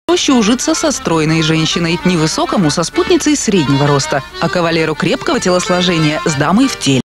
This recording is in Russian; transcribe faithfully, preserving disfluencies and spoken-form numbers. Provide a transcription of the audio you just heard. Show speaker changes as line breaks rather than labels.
проще ужиться со стройной женщиной, невысокому со спутницей среднего роста, а кавалеру крепкого телосложения с дамой в теле.